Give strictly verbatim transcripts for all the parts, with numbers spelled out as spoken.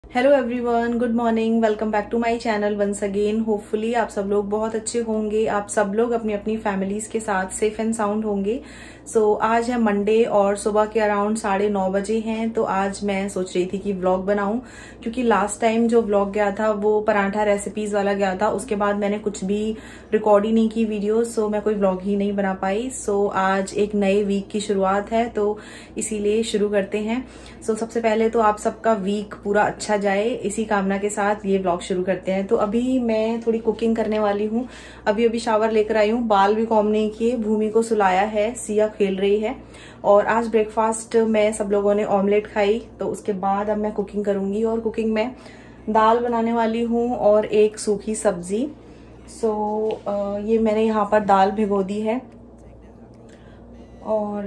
Hello everyone, good morning. Welcome back to my channel once again. Hopefully आप सब लोग बहुत अच्छे होंगे। आप सब लोग अपनी अपनी फैमिलीज के साथ सेफ एंड साउंड होंगे। सो so, आज है मंडे और सुबह के अराउंड साढ़े नौ बजे हैं। तो आज मैं सोच रही थी कि व्लॉग बनाऊं, क्योंकि लास्ट टाइम जो व्लॉग गया था वो पराठा रेसिपीज वाला गया था। उसके बाद मैंने कुछ भी रिकॉर्ड ही नहीं की वीडियो, सो so मैं कोई व्लॉग ही नहीं बना पाई। सो so, आज एक नए वीक की शुरुआत है, तो इसीलिए शुरू करते हैं। सो so, सबसे पहले तो आप सबका वीक पूरा अच्छा जाए, इसी कामना के साथ ये व्लॉग शुरू करते हैं। तो अभी मैं थोड़ी कुकिंग करने वाली हूँ। अभी अभी शावर लेकर आई हूँ, बाल भी कॉम्ब नहीं किए, भूमि को सुलाया है, सिया खेल रही है। और आज ब्रेकफास्ट में सब लोगों ने ऑमलेट खाई। तो उसके बाद अब मैं कुकिंग करूंगी, और कुकिंग में दाल बनाने वाली हूँ और एक सूखी सब्जी। सो so, ये मैंने यहाँ पर दाल भिगो दी है, और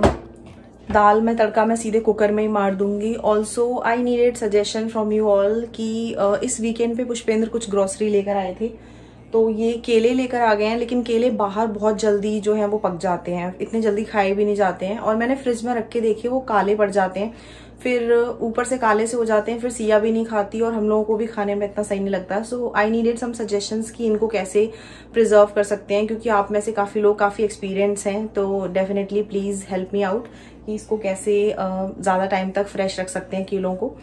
दाल में तड़का मैं सीधे कुकर में ही मार दूंगी। Also I needed suggestion from you all कि uh, इस वीकेंड पे पुष्पेंद्र कुछ ग्रोसरी लेकर आए थे। तो ये केले लेकर आ गए हैं, लेकिन केले बाहर बहुत जल्दी जो है वो पक जाते हैं, इतने जल्दी खाए भी नहीं जाते हैं। और मैंने फ्रिज में रख के देखे, वो काले पड़ जाते हैं, फिर ऊपर से काले से हो जाते हैं, फिर सिया भी नहीं खाती और हम लोगों को भी खाने में इतना सही नहीं लगता। सो आई नीडेड सम सजेशंस कि इनको कैसे प्रिजर्व कर सकते हैं, क्योंकि आप में से काफी लोग काफी एक्सपीरियंस हैं। तो definitely please help me out कि इसको कैसे ज्यादा टाइम तक फ्रेश रख सकते हैं केलों को।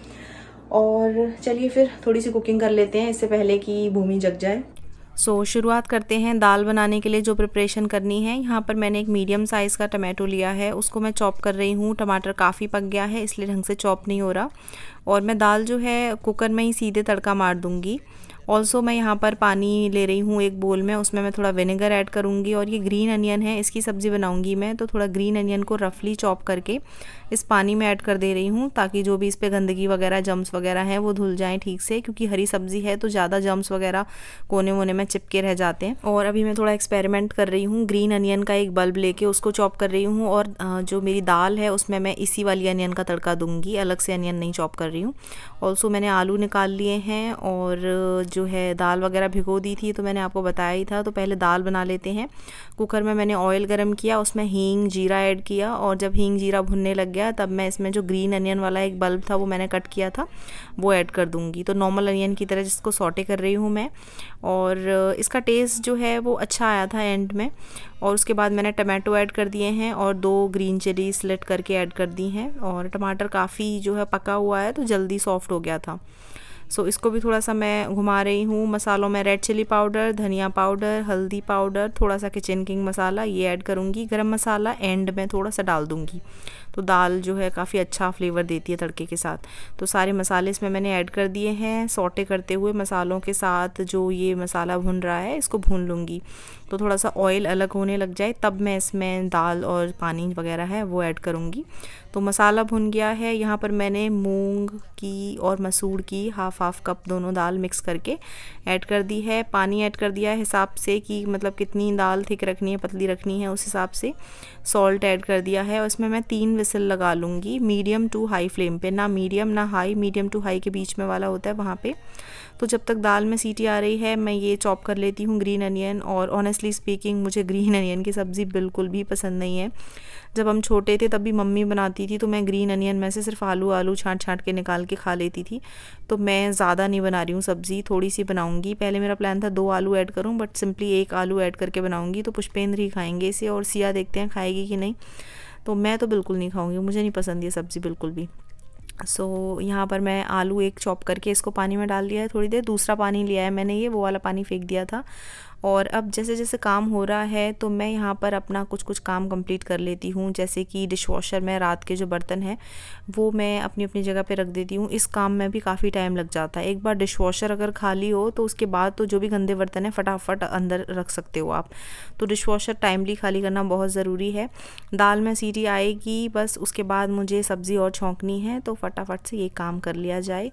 और चलिए फिर थोड़ी सी कुकिंग कर लेते हैं, इससे पहले कि भूमि जग जाए। सो so, शुरुआत करते हैं दाल बनाने के लिए जो प्रिपरेशन करनी है। यहाँ पर मैंने एक मीडियम साइज़ का टमाटो लिया है, उसको मैं चॉप कर रही हूँ। टमाटर काफ़ी पक गया है, इसलिए ढंग से चॉप नहीं हो रहा। और मैं दाल जो है कुकर में ही सीधे तड़का मार दूँगी। ऑल्सो मैं यहाँ पर पानी ले रही हूँ एक बोल में, उसमें मैं थोड़ा विनेगर ऐड करूँगी। और ये ग्रीन अनियन है, इसकी सब्ज़ी बनाऊँगी मैं, तो थोड़ा ग्रीन अनियन को रफली चॉप करके इस पानी में ऐड कर दे रही हूँ, ताकि जो भी इस पे गंदगी वगैरह जम्स वगैरह हैं वो धुल जाएं ठीक से, क्योंकि हरी सब्ज़ी है तो ज़्यादा जम्स वगैरह कोने वोने में चिपके रह जाते हैं। और अभी मैं थोड़ा एक्सपेरिमेंट कर रही हूँ, ग्रीन अनियन का एक बल्ब लेके उसको चॉप कर रही हूँ। और जो मेरी दाल है उसमें मैं इसी वाली अनियन का तड़का दूँगी, अलग से अनियन नहीं चॉप कर रही हूँ। ऑल्सो मैंने आलू निकाल लिए हैं, और जो है दाल वगैरह भिगो दी थी, तो मैंने आपको बताया ही था। तो पहले दाल बना लेते हैं। कुकर में मैंने ऑयल गरम किया, उसमें हींग जीरा ऐड किया, और जब हींग जीरा भुनने लग गया तब मैं इसमें जो ग्रीन अनियन वाला एक बल्ब था वो मैंने कट किया था, वो ऐड कर दूंगी। तो नॉर्मल अनियन की तरह जिसको सॉटे कर रही हूँ मैं। और इसका टेस्ट जो है वो अच्छा आया था एंड में। और उसके बाद मैंने टमाटो ऐड कर दिए हैं, और दो ग्रीन चिली स्लिट करके ऐड कर दी हैं। और टमाटर काफ़ी जो है पका हुआ है, तो जल्दी सॉफ्ट हो गया था। सो so, इसको भी थोड़ा सा मैं घुमा रही हूँ। मसालों में रेड चिली पाउडर, धनिया पाउडर, हल्दी पाउडर, थोड़ा सा किचन किंग मसाला ये ऐड करूँगी। गरम मसाला एंड में थोड़ा सा डाल दूँगी, तो दाल जो है काफ़ी अच्छा फ्लेवर देती है तड़के के साथ। तो सारे मसाले इसमें मैंने ऐड कर दिए हैं। सॉटे करते हुए मसालों के साथ जो ये मसाला भुन रहा है इसको भून लूँगी, तो थोड़ा सा ऑयल अलग होने लग जाए तब मैं इसमें दाल और पानी वगैरह है वो ऐड करूँगी। तो मसाला भुन गया है। यहाँ पर मैंने मूंग की और मसूर की हाफ हाफ कप दोनों दाल मिक्स करके ऐड कर दी है। पानी ऐड कर दिया है हिसाब से, कि मतलब कितनी दाल थिक रखनी है पतली रखनी है उस हिसाब से। सॉल्ट ऐड कर दिया है, और इसमें मैं तीन विसल लगा लूँगी मीडियम टू हाई फ्लेम पे, ना मीडियम ना हाई, मीडियम टू हाई के बीच में वाला होता है वहाँ पे। तो जब तक दाल में सीटी आ रही है मैं ये चॉप कर लेती हूँ ग्रीन अनियन। और ऑनेस्टली स्पीकिंग मुझे ग्रीन अनियन की सब्ज़ी बिल्कुल भी पसंद नहीं है। जब हम छोटे थे तब भी मम्मी बनाती थी, तो मैं ग्रीन अनियन में से सिर्फ आलू आलू छाँट छाँट के निकाल के खा लेती थी। तो मैं ज़्यादा नहीं बना रही हूँ सब्ज़ी, थोड़ी सी बनाऊँगी। पहले मेरा प्लान था दो आलू ऐड करूँ, बट सिंपली एक आलू ऐड करके बनाऊँगी। तो पुष्पेंद्र ही खाएंगे इसे, और सिया देखते हैं खाएगी कि नहीं। तो मैं तो बिल्कुल नहीं खाऊँगी, मुझे नहीं पसंद ये सब्ज़ी बिल्कुल भी। सो so, यहाँ पर मैं आलू एक चॉप करके इसको पानी में डाल दिया है थोड़ी देर। दूसरा पानी लिया है मैंने, ये वो वाला पानी फेंक दिया था। और अब जैसे जैसे काम हो रहा है तो मैं यहाँ पर अपना कुछ कुछ काम कंप्लीट कर लेती हूँ। जैसे कि डिशवॉशर में रात के जो बर्तन हैं वो मैं अपनी अपनी जगह पे रख देती हूँ। इस काम में भी काफ़ी टाइम लग जाता है। एक बार डिशवॉशर अगर खाली हो तो उसके बाद तो जो भी गंदे बर्तन हैं फटाफट अंदर रख सकते हो आप। तो डिशवॉशर टाइमली खाली करना बहुत ज़रूरी है। दाल में सीटी आएगी बस, उसके बाद मुझे सब्ज़ी और छौंकनी है, तो फटाफट से ये काम कर लिया जाए।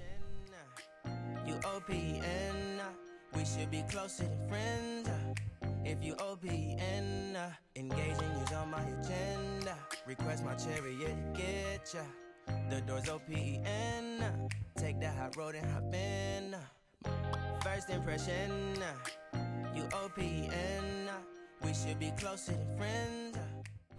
We should be closer than friends. uh, If you O P N, uh, engaging is on my agenda. Request my chariot, get ya. The door's O P N. uh, Take the hot road and hop in. uh, First impression, uh, you O P N. uh, We should be closer than friends.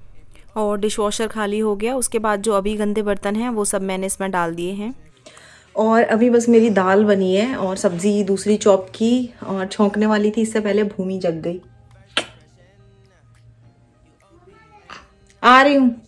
uh, और dishwasher खाली हो गया। उसके बाद जो अभी गंदे बर्तन हैं वो सब मैंने इसमें डाल दिए हैं। और अभी बस मेरी दाल बनी है और सब्जी दूसरी चॉप की और छौंकने वाली थी, इससे पहले भूमि जग गई। आ रही हूँ।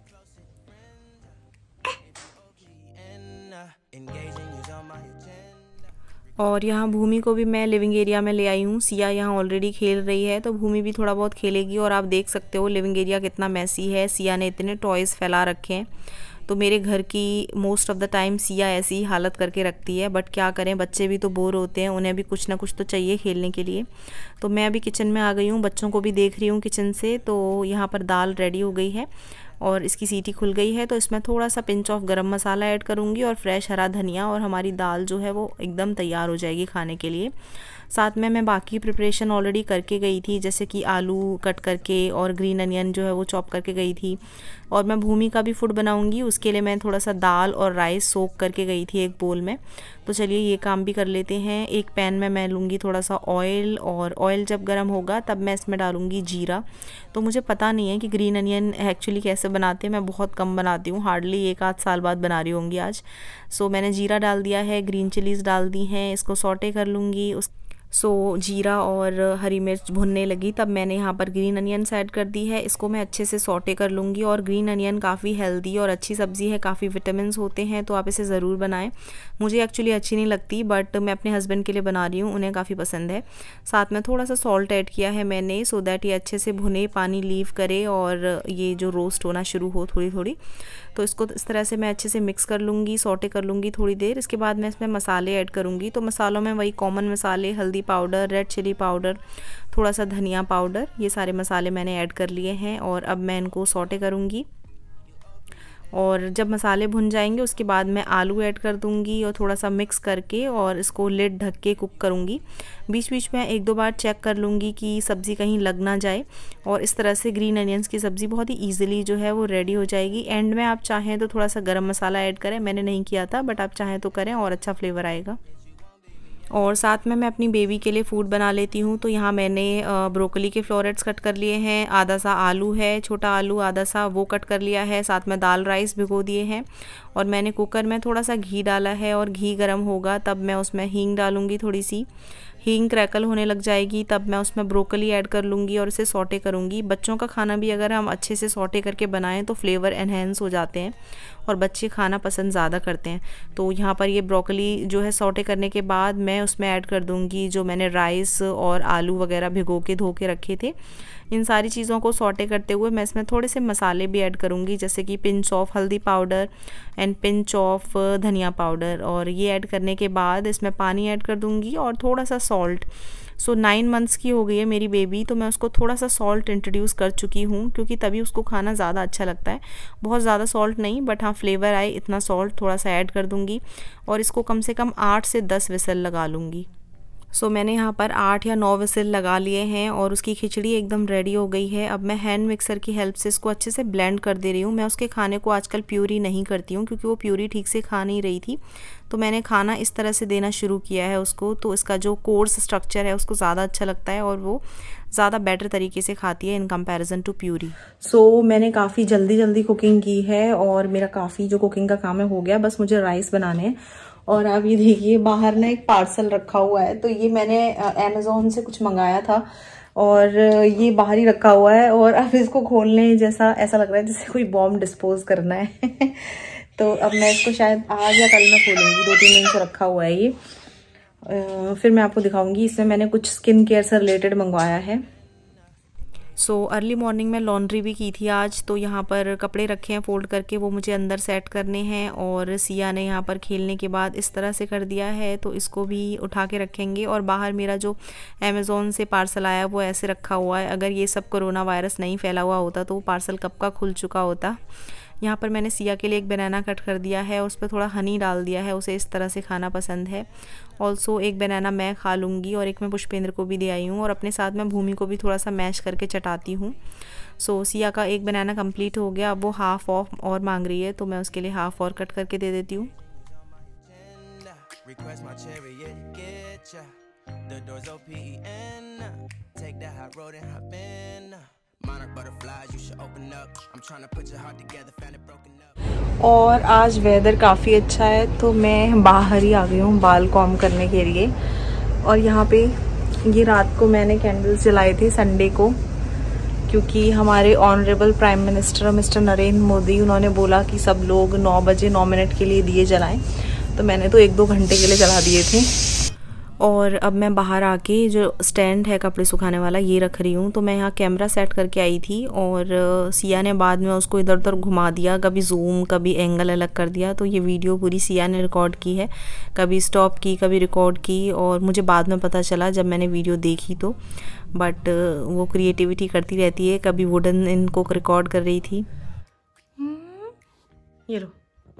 और यहाँ भूमि को भी मैं लिविंग एरिया में ले आई हूँ। सिया यहाँ ऑलरेडी खेल रही है तो भूमि भी थोड़ा बहुत खेलेगी। और आप देख सकते हो लिविंग एरिया कितना मैसी है। सिया ने इतने टॉयज़ फैला रखे हैं। तो मेरे घर की most of the time Siya ऐसी ही हालत करके रखती है, बट क्या करें, बच्चे भी तो बोर होते हैं, उन्हें भी कुछ ना कुछ तो चाहिए खेलने के लिए। तो मैं अभी किचन में आ गई हूँ, बच्चों को भी देख रही हूँ किचन से। तो यहाँ पर दाल रेडी हो गई है और इसकी सीटी खुल गई है। तो इसमें थोड़ा सा पिंच ऑफ गरम मसाला ऐड करूँगी और फ्रेश हरा धनिया, और हमारी दाल जो है वो एकदम तैयार हो जाएगी खाने के लिए। साथ में मैं बाकी प्रिपरेशन ऑलरेडी करके गई थी, जैसे कि आलू कट करके और ग्रीन अनियन जो है वो चॉप करके गई थी। और मैं भूमि का भी फूड बनाऊंगी, उसके लिए मैं थोड़ा सा दाल और राइस सोक करके गई थी एक बोल में। तो चलिए ये काम भी कर लेते हैं। एक पैन में मैं लूँगी थोड़ा सा ऑयल, और ऑयल जब गर्म होगा तब मैं इसमें डालूँगी जीरा। तो मुझे पता नहीं है कि ग्रीन अनियन एक्चुअली कैसे बनाते हैं, मैं बहुत कम बनाती हूँ, हार्डली एक आध साल बाद बना रही होंगी आज। सो मैंने जीरा डाल दिया है, ग्रीन चिलीज़ डाल दी हैं, इसको सॉटे कर लूँगी। उस सो so, जीरा और हरी मिर्च भुनने लगी तब मैंने यहाँ पर ग्रीन अनियंस ऐड कर दी है। इसको मैं अच्छे से सॉटे कर लूँगी। और ग्रीन अनियन काफ़ी हेल्दी और अच्छी सब्ज़ी है, काफ़ी विटामिन्स होते हैं, तो आप इसे ज़रूर बनाएं। मुझे एक्चुअली अच्छी नहीं लगती, बट मैं अपने हस्बैंड के लिए बना रही हूँ, उन्हें काफ़ी पसंद है। साथ में थोड़ा सा सॉल्ट ऐड किया है मैंने, सो दैट ये अच्छे से भुने, पानी लीव करे और ये जो रोस्ट होना शुरू हो थोड़ी थोड़ी। तो इसको इस तरह से मैं अच्छे से मिक्स कर लूँगी, सॉटे कर लूँगी थोड़ी देर। इसके बाद मैं इसमें मसाले ऐड करूँगी। तो मसालों में वही कॉमन मसाले, हल्दी पाउडर, रेड चिली पाउडर, थोड़ा सा धनिया पाउडर, ये सारे मसाले मैंने ऐड कर लिए हैं। और अब मैं इनको सॉटे करूँगी। और जब मसाले भुन जाएंगे उसके बाद मैं आलू ऐड कर दूंगी और थोड़ा सा मिक्स करके और इसको लिड ढक के कुक करूंगी। बीच बीच में एक दो बार चेक कर लूँगी कि सब्ज़ी कहीं लग ना जाए। और इस तरह से ग्रीन अनियंस की सब्ज़ी बहुत ही ईजिली जो है वो रेडी हो जाएगी। एंड में आप चाहें तो थोड़ा सा गरम मसाला ऐड करें, मैंने नहीं किया था, बट आप चाहें तो करें और अच्छा फ्लेवर आएगा। और साथ में मैं अपनी बेबी के लिए फ़ूड बना लेती हूँ। तो यहाँ मैंने ब्रोकली के फ्लोरेट्स कट कर लिए हैं, आधा सा आलू है, छोटा आलू आधा सा, वो कट कर लिया है। साथ में दाल राइस भिगो दिए हैं। और मैंने कुकर में थोड़ा सा घी डाला है और घी गर्म होगा तब मैं उसमें हींग डालूँगी। थोड़ी सी हींग क्रैकल होने लग जाएगी तब मैं उसमें ब्रोकली ऐड कर लूँगी और इसे सॉटे करूँगी। बच्चों का खाना भी अगर हम अच्छे से सॉटे करके बनाएं तो फ्लेवर एनहेंस हो जाते हैं और बच्चे खाना पसंद ज़्यादा करते हैं। तो यहाँ पर ये ब्रोकली जो है सॉटे करने के बाद मैं उसमें ऐड कर दूँगी जो मैंने राइस और आलू वगैरह भिगो के धो के रखे थे। इन सारी चीज़ों को सॉटे करते हुए मैं इसमें थोड़े से मसाले भी ऐड करूँगी, जैसे कि पिंच ऑफ हल्दी पाउडर एंड पिंच ऑफ धनिया पाउडर। और ये ऐड करने के बाद इसमें पानी ऐड कर दूँगी और थोड़ा सा सॉल्ट। सो नाइन मंथ्स की हो गई है मेरी बेबी, तो मैं उसको थोड़ा सा सॉल्ट इंट्रोड्यूस कर चुकी हूँ क्योंकि तभी उसको खाना ज़्यादा अच्छा लगता है। बहुत ज़्यादा सॉल्ट नहीं, बट हाँ फ्लेवर आए इतना सॉल्ट थोड़ा सा ऐड कर दूँगी। और इसको कम से कम आठ से दस विसल लगा लूँगी। सो so, मैंने यहाँ पर आठ या नौ विसल लगा लिए हैं और उसकी खिचड़ी एकदम रेडी हो गई है। अब मैं हैंड मिक्सर की हेल्प से इसको अच्छे से ब्लेंड कर दे रही हूँ। मैं उसके खाने को आजकल प्यूरी नहीं करती हूँ क्योंकि वो प्यूरी ठीक से खा नहीं रही थी, तो मैंने खाना इस तरह से देना शुरू किया है उसको। तो इसका जो कोर्स स्ट्रक्चर है उसको ज़्यादा अच्छा लगता है और वो ज़्यादा बेटर तरीके से खाती है in comparison to puree. So मैंने काफ़ी जल्दी जल्दी कुकिंग की है और मेरा काफ़ी जो कुकिंग का काम है हो गया, बस मुझे राइस बनाने हैं। और अब ये देखिए बाहर ना एक पार्सल रखा हुआ है, तो ये मैंने अमेज़ॉन से कुछ मंगाया था और ये बाहर ही रखा हुआ है। और अब इसको खोलने जैसा ऐसा लग रहा है जैसे कोई बॉम्ब डिस्पोज करना है तो अब मैं इसको शायद आज या कल में खोलूँगी, दो तीन दिन से रखा हुआ है ये। आ, फिर मैं आपको दिखाऊंगी। इसमें मैंने कुछ स्किन केयर से रिलेटेड मंगवाया है। सो अर्ली मॉर्निंग में लॉन्ड्री भी की थी आज, तो यहाँ पर कपड़े रखे हैं फोल्ड करके, वो मुझे अंदर सेट करने हैं। और सिया ने यहाँ पर खेलने के बाद इस तरह से कर दिया है, तो इसको भी उठा के रखेंगे। और बाहर मेरा जो अमेज़ॉन से पार्सल आया वो ऐसे रखा हुआ है। अगर ये सब कोरोना वायरस नहीं फैला हुआ होता तो वो पार्सल कब का खुल चुका होता। यहाँ पर मैंने सिया के लिए एक बनाना कट कर दिया है, उस पर थोड़ा हनी डाल दिया है, उसे इस तरह से खाना पसंद है। ऑल्सो एक बनाना मैं खा लूँगी और एक मैं पुष्पेंद्र को भी दे आई हूँ और अपने साथ में भूमि को भी थोड़ा सा मैश करके चटाती हूँ। सो सिया का एक बनाना कंप्लीट हो गया, अब वो हाफ़ ऑफ और मांग रही है, तो मैं उसके लिए हाफ़ और कट करके दे देती हूँ। और आज वेदर काफ़ी अच्छा है तो मैं बाहर ही आ गई हूँ बाल कॉम करने के लिए। और यहाँ पे ये रात को मैंने कैंडल्स जलाए थे संडे को, क्योंकि हमारे honourable prime minister mister Narendra Modi उन्होंने बोला कि सब लोग नौ बजे नौ मिनट के लिए दिए जलाएं, तो मैंने तो एक दो घंटे के लिए जला दिए थे। और अब मैं बाहर आके जो स्टैंड है कपड़े सुखाने वाला ये रख रही हूँ। तो मैं यहाँ कैमरा सेट करके आई थी और सिया ने बाद में उसको इधर उधर घुमा दिया, कभी जूम कभी एंगल अलग कर दिया। तो ये वीडियो पूरी सिया ने रिकॉर्ड की है, कभी स्टॉप की कभी रिकॉर्ड की। और मुझे बाद में पता चला जब मैंने वीडियो देखी तो, बट वो क्रिएटिविटी करती रहती है। कभी वुडन इनको रिकॉर्ड कर रही थी। ये लो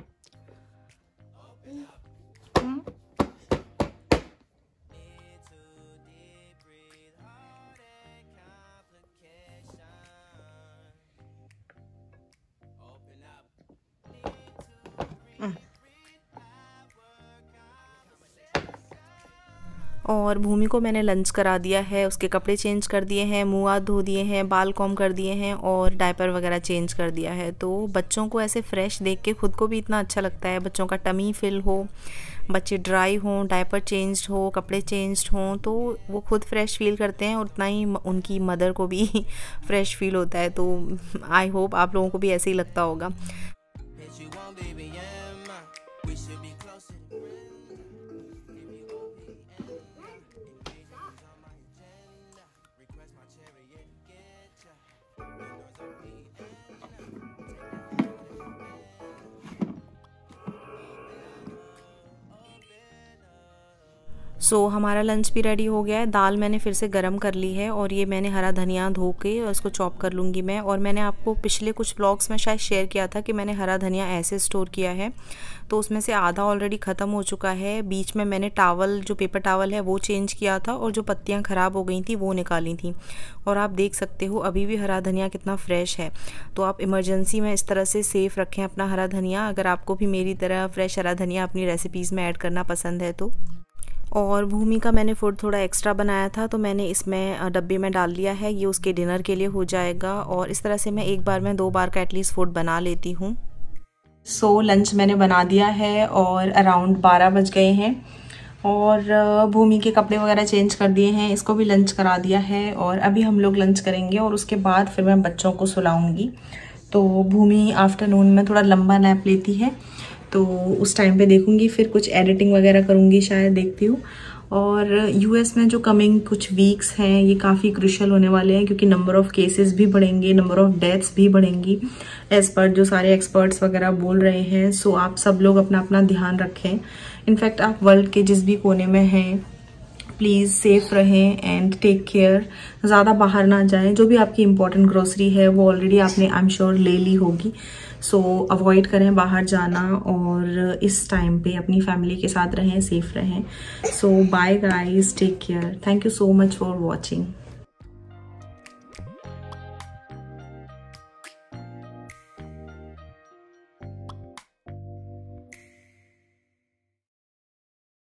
और भूमि को मैंने लंच करा दिया है, उसके कपड़े चेंज कर दिए हैं, मुँह हाथ धो दिए हैं, बाल कॉम कर दिए हैं और डायपर वगैरह चेंज कर दिया है। तो बच्चों को ऐसे फ्रेश देख के खुद को भी इतना अच्छा लगता है। बच्चों का टमी फिल हो, बच्चे ड्राई हों, डायपर चेंज्ड हो, कपड़े चेंज्ड हों, तो वो खुद फ्रेश फील करते हैं और उतना ही उनकी मदर को भी फ्रेश फील होता है। तो आई होप आप लोगों को भी ऐसे ही लगता होगा। सो so, हमारा लंच भी रेडी हो गया है। दाल मैंने फिर से गरम कर ली है और ये मैंने हरा धनिया धो के और इसको चॉप कर लूँगी मैं। और मैंने आपको पिछले कुछ व्लॉग्स में शायद शेयर किया था कि मैंने हरा धनिया ऐसे स्टोर किया है, तो उसमें से आधा ऑलरेडी ख़त्म हो चुका है। बीच में मैंने टावल जो पेपर टावल है वो चेंज किया था और जो पत्तियाँ ख़राब हो गई थी वो निकाली थी। और आप देख सकते हो अभी भी हरा धनिया कितना फ्रेश है। तो आप इमरजेंसी में इस तरह से सेफ़ रखें अपना हरा धनिया, अगर आपको भी मेरी तरह फ्रेश हरा धनिया अपनी रेसिपीज़ में ऐड करना पसंद है तो। और भूमि का मैंने फूड थोड़ा एक्स्ट्रा बनाया था तो मैंने इसमें डब्बे में डाल लिया है, ये उसके डिनर के लिए हो जाएगा। और इस तरह से मैं एक बार में दो बार का एटलीस्ट फूड बना लेती हूँ। सो so, लंच मैंने बना दिया है और अराउंड बारह बज गए हैं और भूमि के कपड़े वगैरह चेंज कर दिए हैं, इसको भी लंच करा दिया है। और अभी हम लोग लंच करेंगे और उसके बाद फिर मैं बच्चों को सुलाऊंगी। तो भूमि आफ्टरनून में थोड़ा लंबा नैप लेती है, तो उस टाइम पे देखूंगी, फिर कुछ एडिटिंग वगैरह करूंगी शायद, देखती हूँ। और यूएस में जो कमिंग कुछ वीक्स हैं ये काफ़ी क्रूशियल होने वाले हैं, क्योंकि नंबर ऑफ केसेस भी बढ़ेंगे, नंबर ऑफ डेथ्स भी बढ़ेंगी एज पर जो सारे एक्सपर्ट्स वगैरह बोल रहे हैं। सो आप सब लोग अपना अपना ध्यान रखें। इनफैक्ट आप वर्ल्ड के जिस भी कोने में हैं प्लीज़ सेफ रहें एंड टेक केयर। ज़्यादा बाहर ना जाएं, जो भी आपकी इंपॉर्टेंट ग्रोसरी है वो ऑलरेडी आपने आई एम श्योर ले ली होगी। सो अवॉइड करें बाहर जाना और इस टाइम पे अपनी फैमिली के साथ रहें, सेफ रहें। So bye guys, take care, thank you so much for watching.